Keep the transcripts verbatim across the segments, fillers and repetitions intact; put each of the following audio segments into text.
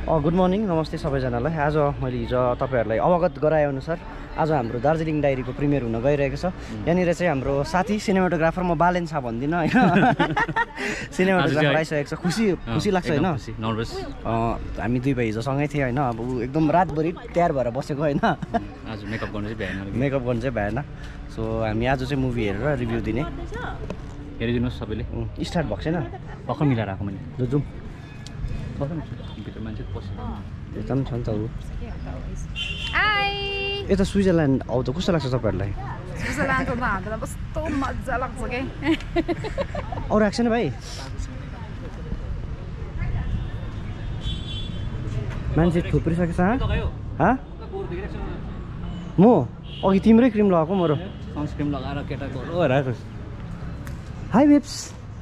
Good morning नमस्ते सबैजनालाई। आज मैले हिजो तपाईहरुलाई अवगत गराए अनुसार आज हाम्रो दार्जिलिङ डायरीको प्रिमियर हुन गइरहेको छ। यहाँनिर चाहिँ हाम्रो साथी सिनेमाटोग्राफर म बालेन छ भन्दिन हैन सिनेमाटोग्राफर आइसकेको छ। खुसी खुसी लाग्छ हैन? नर्भस। हामी दुई भाइ हिजो सँगै थिए हैन। अब एकदम रातभरि तयार भएर बसेको हैन। आज मेकअप गर्नु चाहिँ भ्याएन। मेकअप गर्नु चाहिँ भएन। सो हामी आज चाहिँ मुभी हेरेर रिभ्यू दिने। हेरिदिनुस् सबैले। स्टार्ट भएको छैन? भर्खर मिलाएर आएको मैले। ल जाउँ। भित्र मान्छे पस्छ। यता पनि छ नि त उ। हाई। यता स्विजरल्यान्ड आउ त कस्तो लाग्छ तपाईहरुलाई? स्विजरल्यान्ड त हामीलाई कस्तो मजा लाग्छ के। अरु आएको छैन भाइ? मान्छे थुप्रिसकेछ हा? हा? म अघि तिम्रै क्रिम लगाएको मेरो। सनस्क्रिम लगाएर केटाको हेराएको। High babes.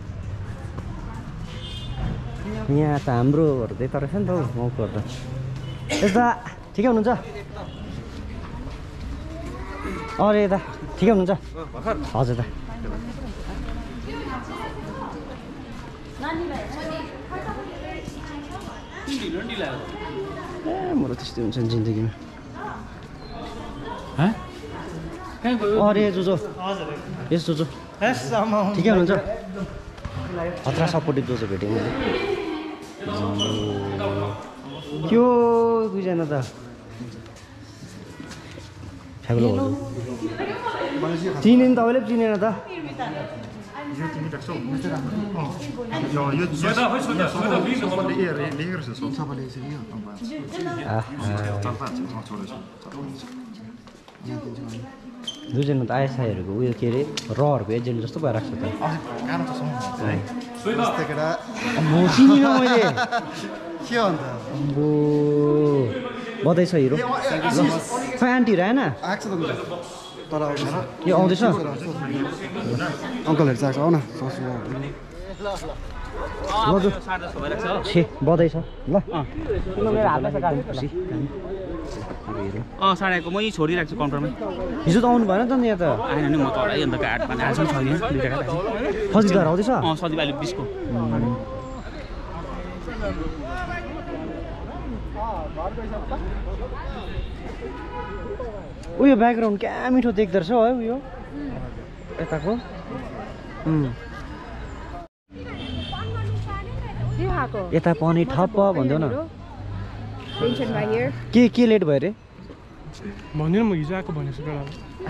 यहाँ त हाम्रोहरू त्यही तर छ नि त हौ गाउँकोहरू त। यता ठिकै हुनुहुन्छ? अरे यता ठिकै हुनुहुन्छ? हजुर दा। ए मेरो त्यस्तै हुन्छ नि जिन्दगीमा। अरे जोजो यस जोजो ठिकै हुनुहुन्छ? खतरा सपोर्टिभ जोजो भेटेँ मैले। त्यो दुईजना त फ्याग्लो चिने नि तपाईँले पनि चिनेन त? दुईजना त आइएसआईहरूको उयो के अरे रहरूको एजेन्ट जस्तो भइरहेको छ त। म चिनिनँ मैले। के हो अन्त? अम्बो बधाई छ हिरो। खै आन्टीहरू आएन? आएको छ त तल आउँछ। यो आउँदैछ? अङ्कलहरू चाहिँ आएको छ। आउ न छे बधाई छ ल। मेरो हातमा छ गाडी। खुसी अँ साढे आएको मै छोडिरहेको छु कन्ट्रोलमै। हिजो त आउनु भएन त नि यहाँ त? आएन नि म त अडाइ अन्त काट पानी आएछ छैन दुईटा काट। फजिदार आउँदैछ? अँ सजिलो अहिले बिसको। उयो ब्याकग्राउन्ड क्या मिठो देख्दो रहेछ है उयो यताको। यता पनि ठप्प भन्देऊ न। के के लेट भयो अरे? भन्दिनँ म हिजो आएको भनेको छु बेला।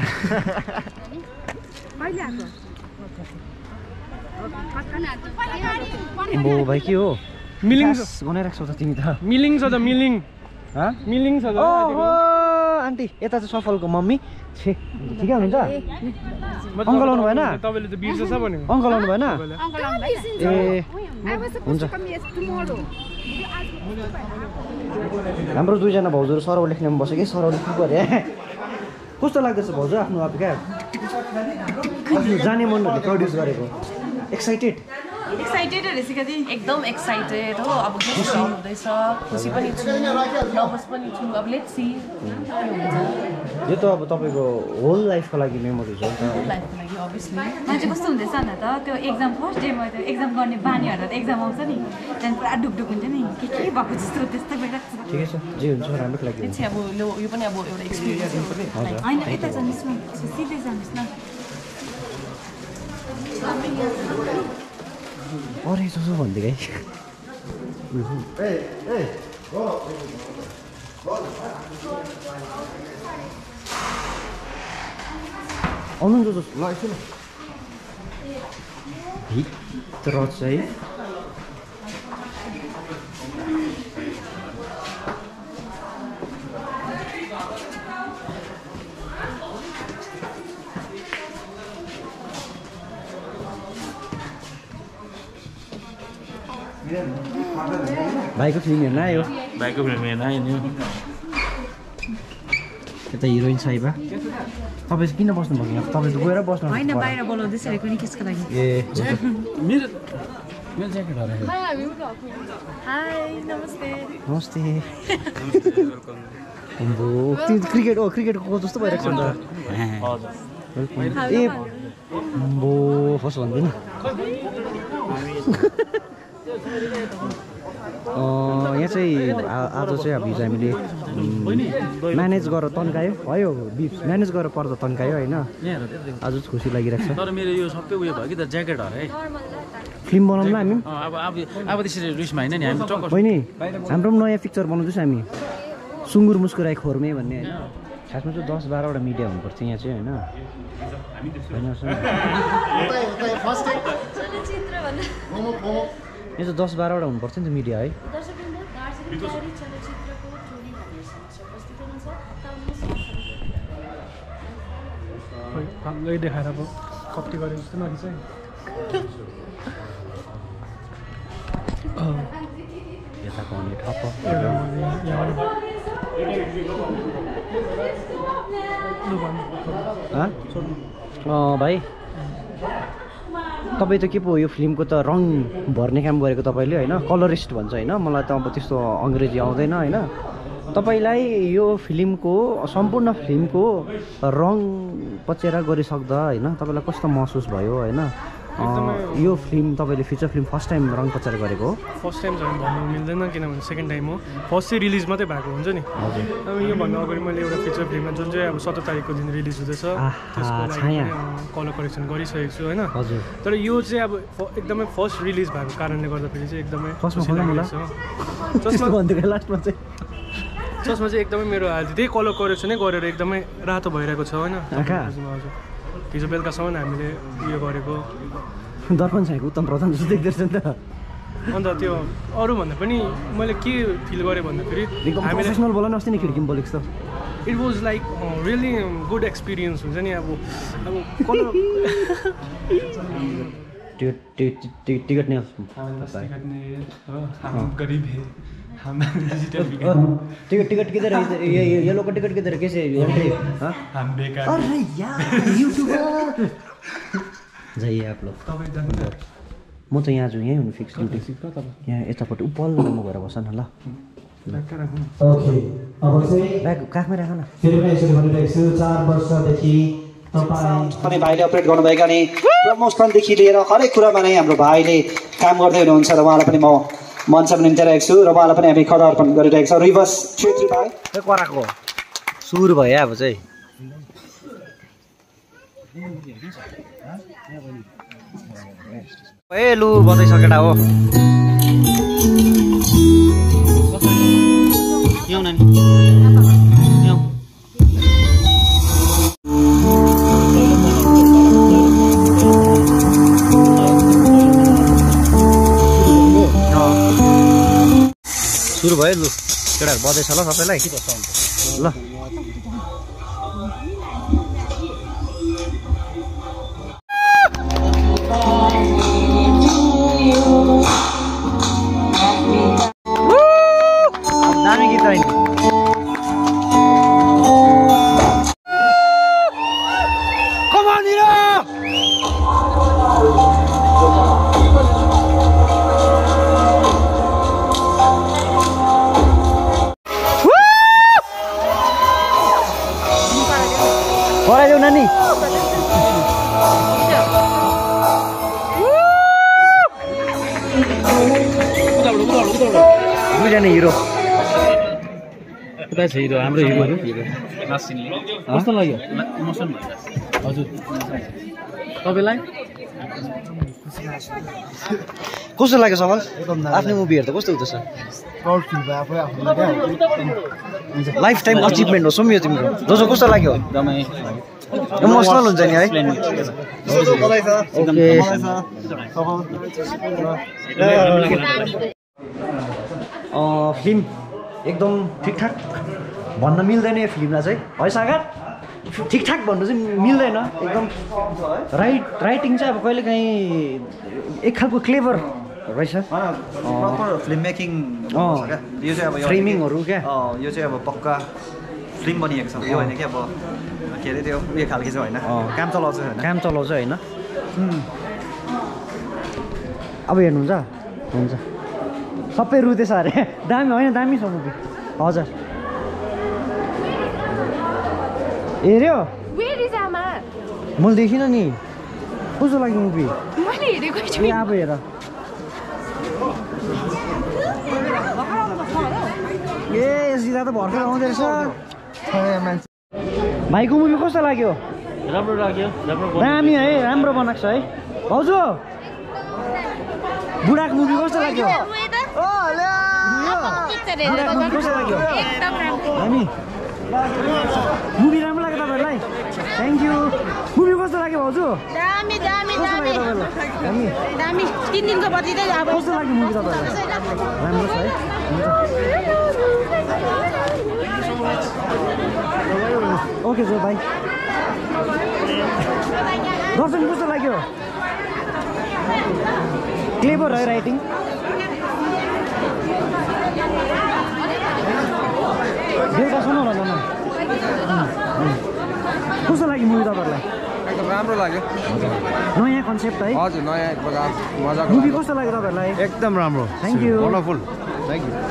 अम्बो भाइ के हो? मिलिङ बनाइरहेको छौ त तिमी त? मिलिङ छ त मिलिङ। हा? मिलिङ छ त। आन्टी यता चाहिँ सफलको मम्मी। छे ठिकै हुनुहुन्छ? अङ्कल आउनु भएन? तपाईँले त बिर्सेछ भनेको। अङ्कल आउनु भएन? ए हुन्छ। हाम्रो दुईजना भाउजूहरू सरौ लेख्नेमा बस्यो कि सरौ लेख्नु पऱ्यो। कस्तो लाग्दैछ भाउजू आफ्नो अब क्या जाने मनहरूले प्रड्युस गरेको? एक्साइटेड? एक्साइटेड रहेछ क्या दी एकदम एक्साइटेड हो। अब खुसी हुँदैछ, खुसी पनि छु, नर्भस पनि छु। अब लेट्स सी यो त अब तपाईँको होल लाइफको लागि मेमोरिज हो नि त? होल लाइफको लागि अभियसली। मान्छे कस्तो हुँदैछ भन्दा त त्यो एक्जाम फर्स्ट डेमा त्यो एक्जाम गर्ने बानीहरू त एक्जाम आउँछ नि त्यहाँदेखि पुरा डुकडुक हुन्छ नि के के भएको जस्तो त्यस्तै भइरहेको छ। ठिकै छ जे हुन्छ राम्रो लाग्यो। त्यो चाहिँ अब लो यो पनि अब एउटा एक्सपिरियन्स हो। होइन यता जानुहोस् न सिधै जानुहोस् न। अरे जोजो भन्दै गाई। आउनु नि जोजो ल यसो ल। भित्र चाहिँ भाइको फिल्म हेर्न आयो। भाइको फिल्म हेर्न आयो नि। यता हिरोइन साइबा। तपाईँ चाहिँ किन बस्नु भएको यहाँ? तपाईँ त गएर बस्नु। होइन बाहिर बोलाउँदैछ अरे कुनै केसको लागि। ए मेरो मेरो ज्याकेट हरायो। हाई नमस्ते। नमस्ते। अम्बो क्रिकेट ओ क्रिकेटको कोच जस्तो भइरहेको छ नि त। ए अम्बो होस् भन्दैन। यहाँ चाहिँ आ- आज चाहिँ अब हिजो हामीले म्यानेज गरेर तन्कायो भयो बिफ म्यानेज गरेर पर्दा तन्कायो होइन आज चाहिँ खुसी लागिरहेको छ तर मेरो यो सबै उयो भयो कि त ज्याकेट हरे है फिल्म बनाउनु हामी अब अब अब त्यसरी रिसमा होइन नि हामी टक्क होइन हाम्रो पनि नयाँ पिक्चर बनाउँदैछ हामी सुँगुर मुस्कुराई खोर्मे भन्ने होइन खासमा चाहिँ दस बाह्रवटा मिडिया हुनुपर्छ यहाँ चाहिँ होइन होइन यो चाहिँ दस बाह्रवटा हुनुपर्छ नि त मिडिया है हाम्रै देखाएर अब कप्टी गरेको जस्तो नखिच है यताको हुने ठप्प भाइ तपाईँ त के पो यो फिल्मको त रङ भर्ने काम गरेको तपाईँले होइन कलरिस्ट भन्छ होइन मलाई त अब त्यस्तो अङ्ग्रेजी आउँदैन होइन तपाईँलाई यो फिल्मको सम्पूर्ण फिल्मको रङ पचेरा गरिसक्दा होइन तपाईँलाई कस्तो महसुस भयो होइन यो फिल्म तपाईँले फिचर फिल्म फर्स्ट टाइम रङ पचेरा गरेको हो फर्स्ट टाइम चाहिँ भन्नु मिल्दैन किनभने सेकेन्ड टाइम हो फर्स्ट चाहिँ रिलिज मात्रै भएको हुन्छ नि हजुर अब यो भन्नु अगाडि मैले एउटा फिचर फिल्ममा जुन चाहिँ अब सत्र तारिकको दिन रिलिज हुँदैछ त्यसको लागि कलर करेक्सन गरिसकेको छु होइन हजुर तर यो चाहिँ अब एकदमै फर्स्ट रिलिज भएको कारणले गर्दाखेरि चाहिँ एकदमै लास्टमा चाहिँ जसमा चाहिँ एकदमै मेरो अहिले त्यही कलर करेक्सनै गरेर एकदमै रातो भइरहेको छ होइन हजुर हिजो बेलुकासम्म हामीले उयो गरेको दर्पण छाएको उत्तम प्रधान जस्तो देख्दैछ नि त अन्त त्यो अरूभन्दा पनि मैले के फिल गरेँ भन्दाखेरि प्रोफेसनल बोला न अस्ति नै खिड्कीमा बोलेको छ it was like really good experience हुन्छ नि अब अब कलर टिकट नै टिकट टिकट किधर है ये ये लोग का टिकट किधर है कैसे एंट्री हाँ हम बेकार अरे यार यूट्यूबर जाइए आप लोग म चाहिँ यहाँ छु यहीँ हुनु फिक्स ड्युटी यहाँ यतापट्टि उपल्लो म गएर बस्छ न ल ओके अब चाहिँ ब्याग काखमै राख न फेरि पनि यसरी भनिरहेको छु चार वर्षदेखि पनि भाइले अपरेट गर्नुभएका नि प्रमोसनदेखि लिएर हरेक कुरामा नै हाम्रो भाइले काम गर्दै हुनुहुन्छ र उहाँलाई पनि म मञ्चमा निम्तिरहेको छु र उहाँलाई पनि हामी खदा अर्पण गरिरहेको छौँ रिभर्स छेत्री भाइ कराको सुरु भयो अब चाहिँ ए लु बजाइसकेटा हो यहाँ नानी यहाँ सुरु भयो लु केटाहरू बजाइछ ल सबैलाई ल दामी गीत होइन कराइदेऊ नानी दुईजना हिरो कता छ हिरो हाम्रो हिरोहरू कस्तो लाग्यो इमोसन हजुर तपाईँलाई कस्तो लाग्यो सवाल आफ्नो मुभी हेर्दा कस्तो हुँदैछ लाइफ टाइम अचिभमेन्ट हो सुम्यो तिम्रो जो जो कस्तो लाग्यो एकदमै इमोसनल हुन्छ नि है फिल्म एकदम ठिकठाक भन्न मिल्दैन यो फिल्मलाई चाहिँ है सागर ठिकठाक भन्नु चाहिँ मिल्दैन एकदम राइट राइटिङ चाहिँ अब कहिले काहीँ एक खालको क्लेभर रहेछ प्रपर फिल्म मेकिङ यो चाहिँ अब फ्रेमिङहरू क्या यो चाहिँ अब पक्का फिल्म बनिएको छ यो होइन कि अब के अरे त्यो उयो खालको चाहिँ होइन काम चलाउँछ होइन काम चलाउँछ होइन अब हेर्नुहुन्छ हुन्छ सबै रुँदैछ अरे दामी होइन दामी छ मुभी हजुर हेऱ्यो मैले देखिनँ नि कस्तो लाग्यो मुभी मैले हेरेको छु अब हेर त भर्खर आउँदै रहेछ भाइको मुभी कस्तो लाग्यो राम्रो लाग्यो दामी है राम्रो बनाएको छ है भाउजू बुढाको मुभी कस्तो लाग्यो कस्तो लाग्यो हामी मुभी राम्रो लाग्यो तपाईँहरूलाई थ्याङ्क यू मुभी कस्तो लाग्यो भाउजू दामी दामी दामी दामी तिन दिनको पछि चाहिँ अब कस्तो लाग्यो मुभी तपाईँहरूलाई राम्रो छ है ओके सर भाइ दर्शन कस्तो लाग्यो क्लेभर है राइटिङ बेलुका सुनौ न कस्तो लाग्यो मुभी तपाईँहरूलाई एकदम राम्रो लाग्यो नयाँ कन्सेप्ट है हजुर नयाँ एक प्रकार मजाको मुभी कस्तो लाग्यो तपाईँहरूलाई एकदम राम्रो thank you wonderful thank you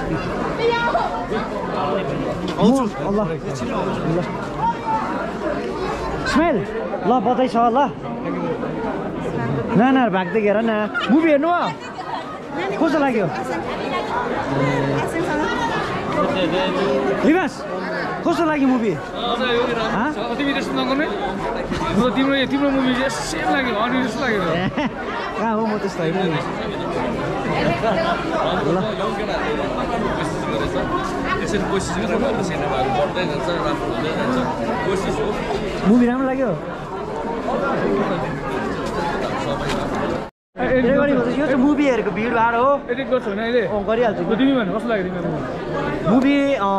smell ल बधाई छ ल नानाहरू भाग्दै हेर न मुभी हेर्नु हो कस्तो लाग्यो विकास कस्तो लाग्यो मुभी तिमी त्यस्तो नगर्ने तिम्रो तिम्रो मुभी सेम लाग्यो अनि जस्तो लाग्यो कहाँ हो म त्यस्तो होइन ल मुभी राम्रो लाग्यो यो चाहिँ मुभी हेरेको भिडभाड हो एडिट गर्छु भने अहिले गरिहाल्छु तिमी भन्नु कस्तो लाग्यो तिमीहरू मुभी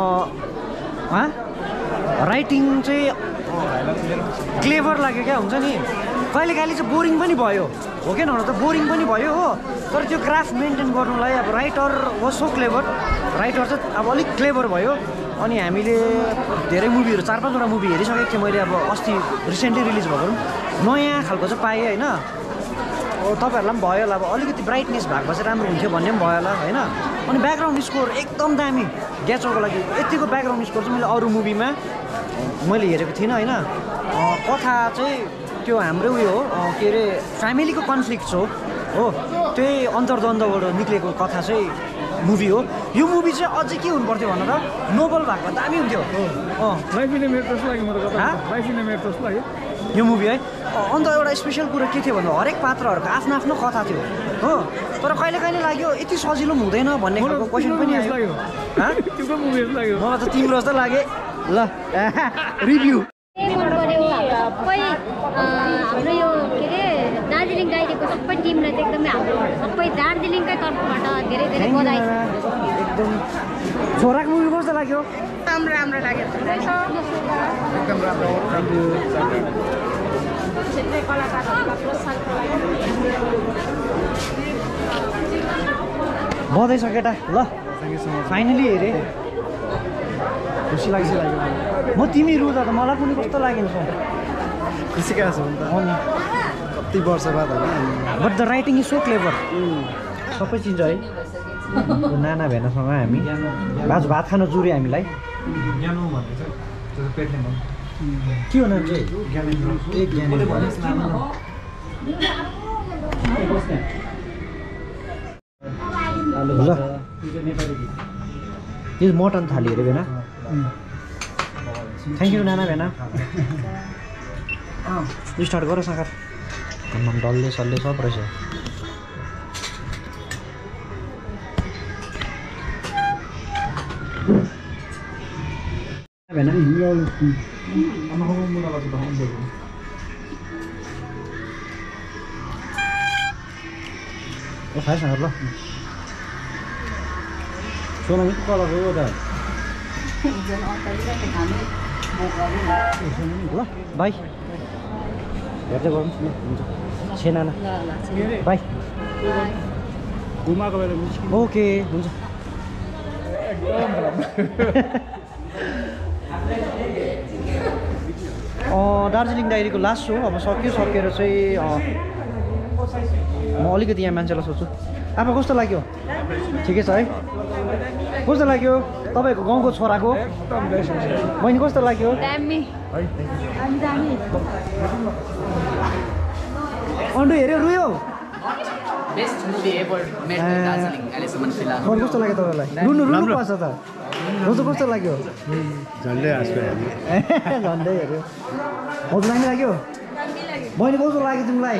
राइटिङ चाहिँ क्लेभर लाग्यो क्या हुन्छ नि कहिले कहिले चाहिँ बोरिङ पनि भयो हो कि नभन त बोरिङ पनि भयो हो तर त्यो क्राफ्ट मेन्टेन गर्नुलाई अब writer was so clever writer चाहिँ अब अलिक क्लेभर भयो अनि हामीले धेरै मुभीहरू चार पाँचवटा मुभी हेरिसकेको थिएँ मैले अब अस्ति रिसेन्टली रिलिज भएको नयाँ खालको चाहिँ पाएँ होइन तपाईँहरूलाई पनि भयो होला अब अलिकति ब्राइटनेस भएको चाहिँ राम्रो हुन्थ्यो भन्ने पनि भयो होला होइन अनि ब्याकग्राउन्ड स्कोर एकदम दामी ग्याचोको लागि यतिको ब्याकग्राउन्ड स्कोर चाहिँ मैले अरू मुभीमा मैले हेरेको थिइनँ होइन कथा चाहिँ त्यो हाम्रो उयो हो के अरे फ्यामिलीको कन्फ्लिक्ट हो हो त्यही अन्तर्द्वन्द्वबाट निक्लेको कथा चाहिँ मुभी हो यो मुभी चाहिँ अझै के हुनुपर्थ्यो भन त नोबल भएको दामी हुन्थ्यो अँ लाइफ इन मेरो जस्तो लाग्यो मलाई लाइफ इन मेरो जस्तो लाग्यो यो मुभी है अन्त एउटा स्पेसल कुरो के थियो भन्दा हरेक पात्रहरूको आफ्नो आफ्नो कथा थियो हो तर कहिले कहिले लाग्यो यति सजिलो पनि हुँदैन भन्ने खालको क्वेसन पनि आयो तिम्रो मुभी जस्तो लाग्यो मलाई त तिम्रो जस्तो लाग्यो ल रिभ्यू सबै हाम्रो यो के अरे दार्जिलिङ डायरीको सबै टिमलाई चाहिँ एकदमै हाम्रो सबै दार्जिलिङकै तर्फबाट धेरै धेरै बधाई एकदम छोराको मुभी कस्तो लाग्यो राम्रो राम्रो लाग्यो एकदम राम्रो थ्याङ्क यू क्षेत्रीय कलाकारहरूलाई प्रोत्साहनको लागि बधाई छ केटा ल फाइनली हेरेँ खुसी लाग्छ लाग्यो म तिमी रुँदा त मलाई पनि कस्तो लाग्यो नि खुसी कहाँ छ नि त कति वर्ष बाद होइन but the writing is so clever सबै चिज है नाना भेनासँग हामी बाज भात खान जुर्यो हामीलाई के हो नाम चाहिँ एक ज्ञानेन्द्र ल यो मटन थाली हेऱ्यो भेना थ्याङ्क यू नाना भेना स्टार्ट गर साकार आम्माम डल्ले सल्ले सब रहेछ भेना ओ खाए सागर ल सोना मिठो कलरको हो त ल बाई हेर्दै गरौँ न हुन्छ छेना बाई घुमाएको बेला ओके हुन्छ दार्जिलिङ डायरीको लास्ट सो अब सक्यो सकेर चाहिँ म अलिकति यहाँ मान्छेलाई सोध्छु आफू कस्तो लाग्यो ठिकै छ है कस्तो लाग्यो तपाईँको गाउँको छोराको बहिनी कस्तो लाग्यो अन्डु हेऱ्यो रुयो best movie ever made in Darjeeling अहिलेसम्म फिलहाल कस्तो लाग्यो तपाईँलाई रुनु रुनु पर्छ त रोजो कस्तो लाग्यो झन्डै हाँस्यो झन्डै हेऱ्यो हजुर दामी लाग्यो बहिनी कस्तो लाग्यो तिमीलाई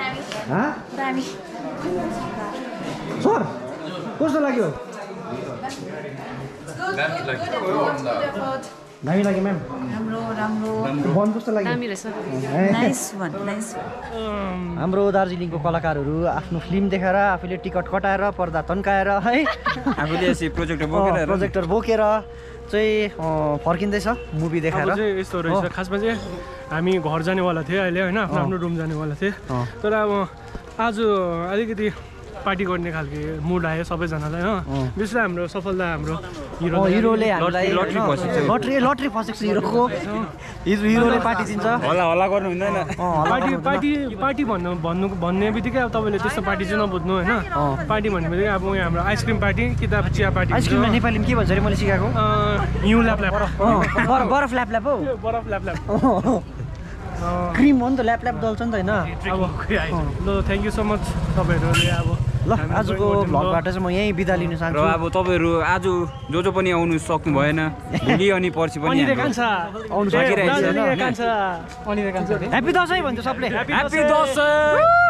सर कस्तो लाग्यो दामी लाग्यो म्याम राम्रो राम्रो बन कस्तो लाग्यो नाइस वन नाइस हाम्रो दार्जिलिङको कलाकारहरू आफ्नो फिल्म देखाएर आफूले टिकट कटाएर पर्दा तन्काएर है आफूले यसरी प्रोजेक्टर बोकेर प्रोजेक्टर बोकेर चाहिँ फर्किँदैछ मुभी देखाएर चाहिँ यस्तो रहेछ खासमा चाहिँ हामी घर जानेवाला थिएँ अहिले होइन आफ्नो आफ्नो रुम जानेवाला थिएँ तर अब आज अलिकति पार्टी गर्ने खालको मुड आयो सबैजनालाई हो विशेष हाम्रो सफलता हाम्रो हिरो हिरोले हामीलाई लटरी फसेको छ लटरी लटरी फसेको छ हिरोको हिरोले पार्टी दिन्छ होला होला गर्नु हुँदैन पार्टी पार्टी पार्टी भन्नु भन्नु भन्ने बित्तिकै अब तपाईँले त्यस्तो पार्टी चाहिँ नबुझ्नु होइन पार्टी भन्ने बित्तिकै अब यहाँ हाम्रो आइसक्रिम पार्टी कि त चिया पार्टी आइसक्रिममा नेपालीमा के भन्छ अरे मैले सिकाएको हिउँ ल्याप ल्याप बरफ ल्याप ल्याप हो बरफ ल्याप ल्याप क्रिम हो नि त ल्याप ल्याप दल्छ नि त होइन अब ल थ्याङ्क यू सो मच तपाईँहरूले अब ल आजको भ्लगबाट चाहिँ म यहीँ बिदा लिन चाहन्छु र अब तपाईँहरू आज जो जो पनि आउनु सक्नु भएन भोलि अनि पर्सि पनि आउनु सकिरहेको छ ह्याप्पी ह्याप्पी दसैँ भन्छ सबले ह्याप्पी दसैँ